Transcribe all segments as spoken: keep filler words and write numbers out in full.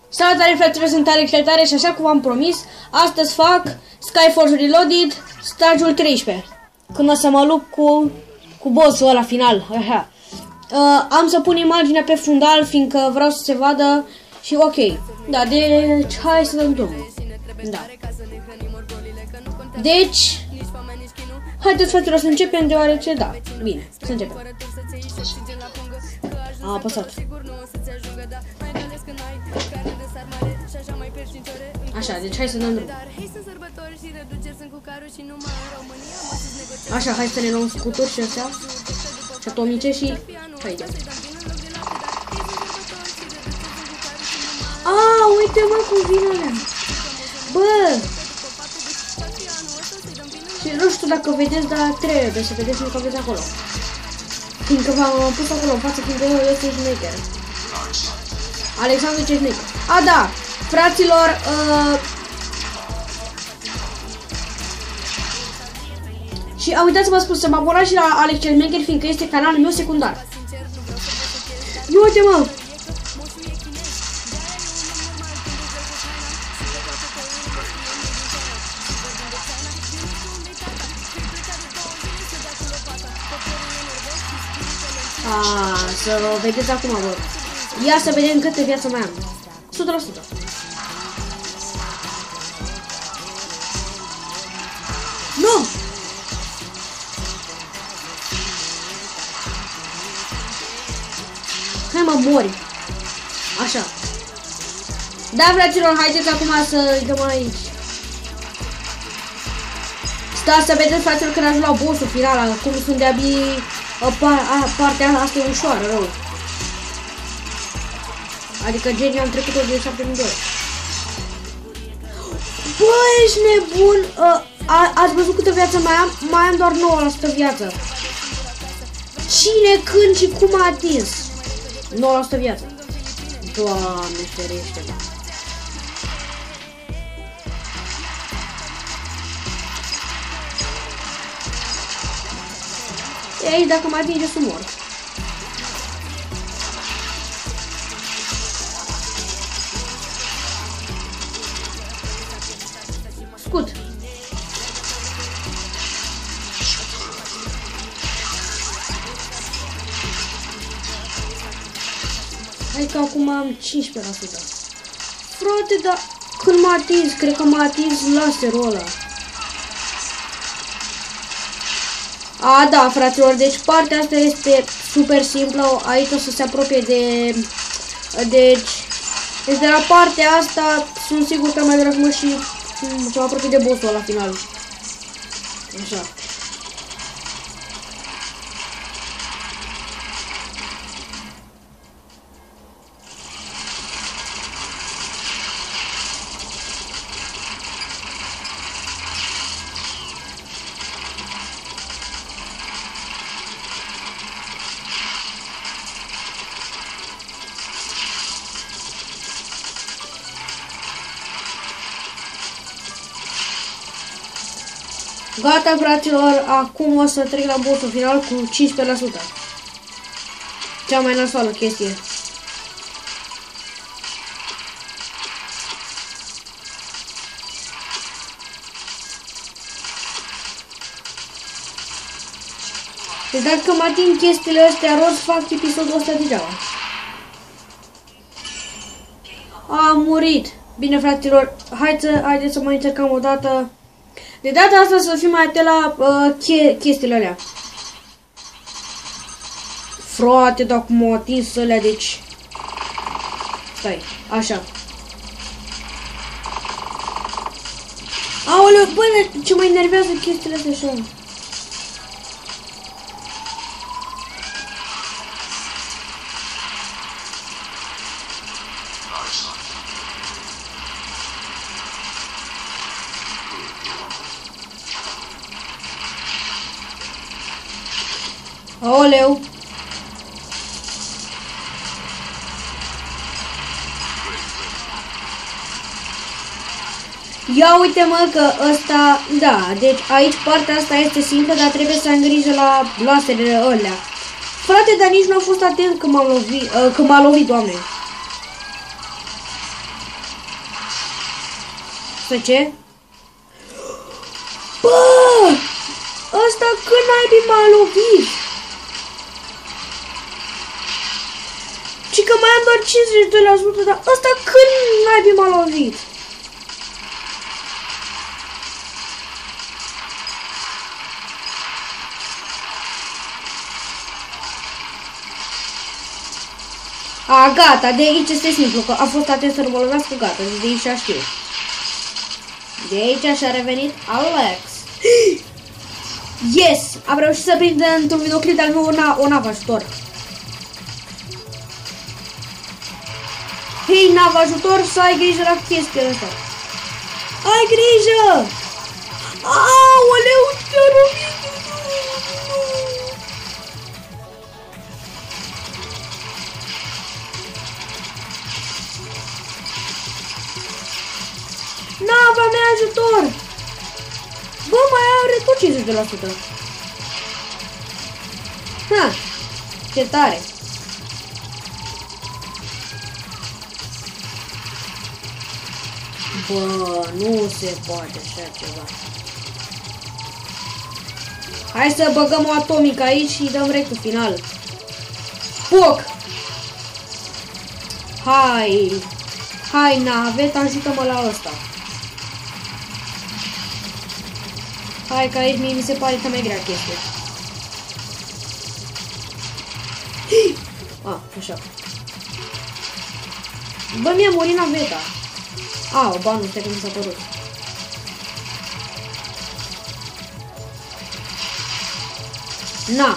Salutare fraților, sunt Alex Letare și așa cum am promis, astăzi fac Skyforce Reloaded, stagiul treisprezece. Când o să mă lupt cu, cu bossul ăla final. Așa. Uh, am să pun imaginea pe fundal, fiindcă vreau să se vadă și ok. Da, deci hai să dăm drumul. Da. Deci, haideți fraților să începem, deoarece, da, bine, să începem. A apăsat. Așa, deci hai să dăm drumul. Așa, hai să ne luăm scuturi și astea și atomice și haide. A, uite mă cum vin alea. Bă! Și nu știu dacă vedeți, dar trebuie să vedeți, nu că aveți acolo. Fiindcă v-am pus acolo în față, fiindcă eu sunt șmecher. Alexandru ce șmecher. A, da! Fraților, uh... și a uitat să vă spun să mă abonați și la Alex cel Șmecher, fiindcă este canalul meu secundar. Ia uite mă! A, să vedeți acum, bă. Ia să vedem câte viață mai am. o sută la sută. Nu! Hai mă, mori. Așa. Da, fraților, haideți acum să-i dăm aici. Stați să vedeți, fraților, când ajung la bossul final, cum sunt de-abia partea asta e ușoară, rău. Adică genii am trecut-o de șapte mii de ori. Bă, ești nebun! Uh, a, ați văzut câtă viață mai am? Mai am doar nouă la sută viață. Cine, când și cum a atins? nouă la sută viață. Doamne ferește, bă. E aici, dacă mă atinge, să mor. Scut. Hai că acum am cincisprezece la sută. Frate, dar când m-a atins, cred că m-a atins laserul ăla. A, da, fraților, deci partea asta este super simplă. Aici o să se apropie de... Deci... Deci de la partea asta sunt sigur că mai vreau să mă și... să mă apropie de bossul la final. Așa. Gata, fraților, acum o să trec la bossul final cu cincisprezece la sută. Cea mai nasoală chestie. Deci dacă mă ating chestiile astea roz, fac episodul ăsta degeaba. Am murit. Bine, fraților, haideți să, haideți să mai încercăm o dată. De data asta să fim mai atent la uh, che chestiile alea. Frate, dacă m-au atins alea, deci... Stai, așa. Aoleu, bă, ce mă enervează chestiile astea așa. Aoleu! Ia uite mă că ăsta, da, deci aici partea asta este simplă, dar trebuie să am grijă la laserele alea. Frate, dar nici nu am fost atent când m-am lovit, uh, când m-a lovit, doamne. Să ce? Bă! Ăsta când naibii m-a lovit? Și că mai am doar cincizeci și doi la sută, dar ăsta când naibii m-a lovit? A, gata, de aici este simplu, că a fost atent să nu mă lovească, gata, de aici știu. De aici și-a revenit Alex. Yes! Am reușit să prind într-un videoclip de-al meu o navă ajutor. Hei, navă ajutor, să ai grijă la chestia asta. Ai grijă! Aoleu, te-a lovit! Nava mea ajutor! Bă, mai are tot cincizeci la sută. Ha! Ce tare! Bă, nu se poate așa ceva. Hai să băgăm o atomică aici și dăm rectul final. Foc! Hai! Hai, navet, ajută-mă la ăsta. Hai, că aici mie mi se pare că mai grea chestia. A, așa. Bă, mi-a murit naveta. A, ba nu, stai că mi s-a părut. Na.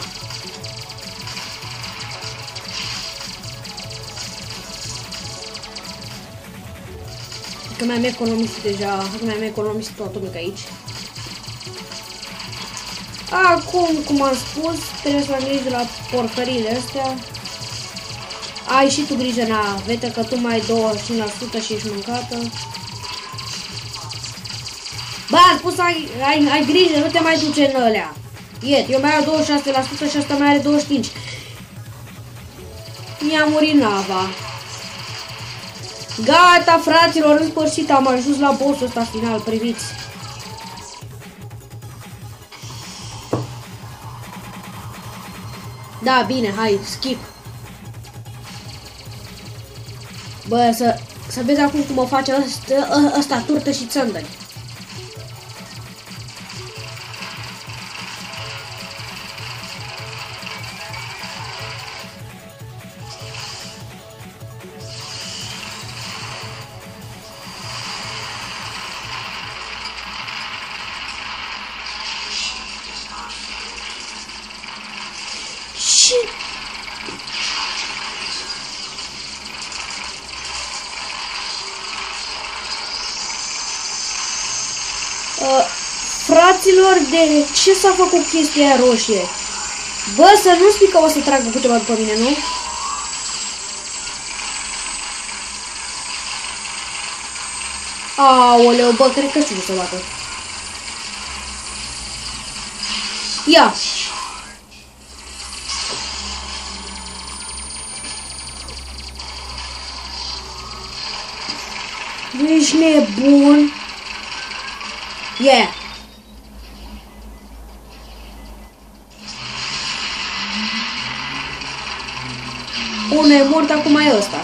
Că mi-am economisit deja, că mi-am economisit o atomică aici. Acum, cum am spus, trebuie să am grijă la porcările astea. Ai și tu grijă, navete, că tu mai ai douăzeci și cinci la sută și ești mâncată. Bă, am spus ai, ai, ai grijă, nu te mai duce în alea. Iet, eu mai am douăzeci și șase la sută și asta mai are douăzeci și cinci. Mi-a murit nava. Gata, fraților, în sfârșit am ajuns la bossul ăsta final, priviți. Da, bine, hai, skip. Bă, să, să vezi acum cum o face ăsta, ăsta turtă și țândări. Și... Uh, fraților, de ce s-a făcut chestia aia roșie? Bă, să nu spui că o să tragă câteva după mine, nu? Aoleu, bă, cred că știu ce să bată. Ia! Nu ești nebun? Yeah! Unul e mort, acum e ăsta.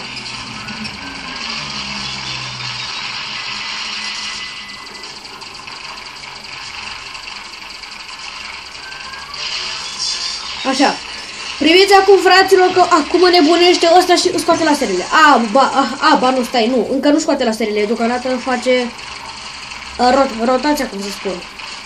Așa. Priviți acum, fraților, că acum nebunește ăsta și scoate laserele. A, ba, a, a, ba, nu, stai, nu. Încă nu scoate laserele. Deocamdată face uh, rot, rotația, cum se spune.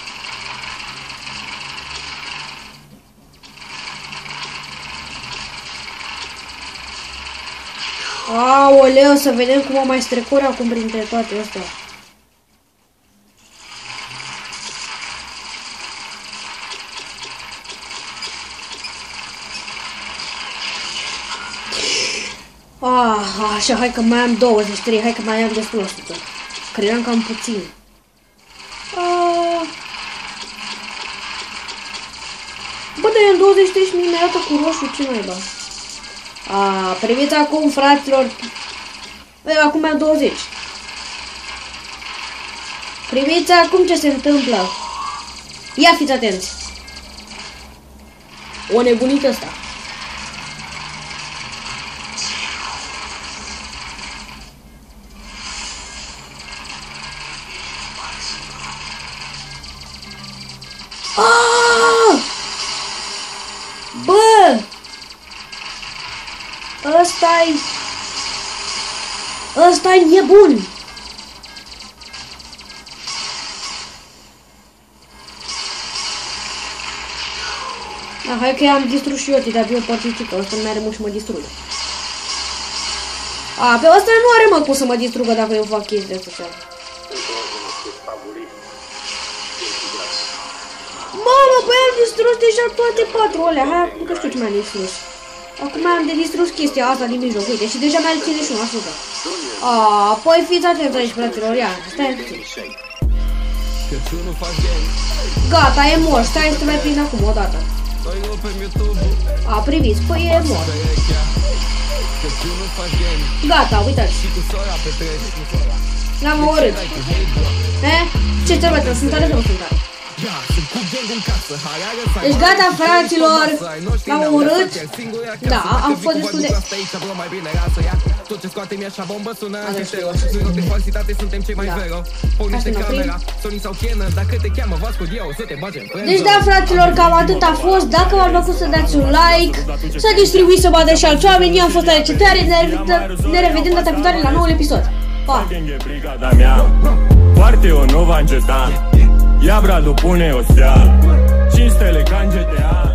Aoleu, să vedem cum o mai strecori acum printre toate astea. Ah, așa, hai că mai am douăzeci și trei, hai că mai am destul la sută. Credeam că am puțin. Ah. Bă, dar eu în douăzeci și trei și mi arată cu roșu, ce naiba? Ah, priviți acum, fraților. Bă, acum mai am douăzeci. Priviți acum ce se întâmplă. Ia fiți atenți. O nebunită asta. Ah! Bă! Ăsta-i... Ăsta-i nebun! Ah, hai că am distrus și eu, dar pe o particică, ăsta nu are mult și mă distruge. A, pe ăsta nu are mă cum să mă distrugă dacă eu fac chestii de astea. Mamă, băi, am distrus deja toate patru alea, hai, că știu ce mi-am distrus. Acum am de distrus chestia asta din mijloc, uite, și deja mi-a ține și una sută. A, păi fiți atenți aici, fraților, ia, stai puțin. Gata, e mort, stai să te mai prind acum o dată. A, priviți, păi e mort. Gata, uitați. L-am omorât. Eh? Ce trebuie să sunt tare sau nu sunt tare? Deci gata, fraților, l-am omorât. Da, am fost destul de... Deci da, fraților, cam atât a fost. Dacă v-a plăcut să dați un like, să distribuiți, să bată și alți oameni. Eu am fost Alexe Tare, ne revedem data viitoare la noul episod. Pa! Foarte o nu va înceta. Ia bradul, pune o stea, cinci stele ca în G T A.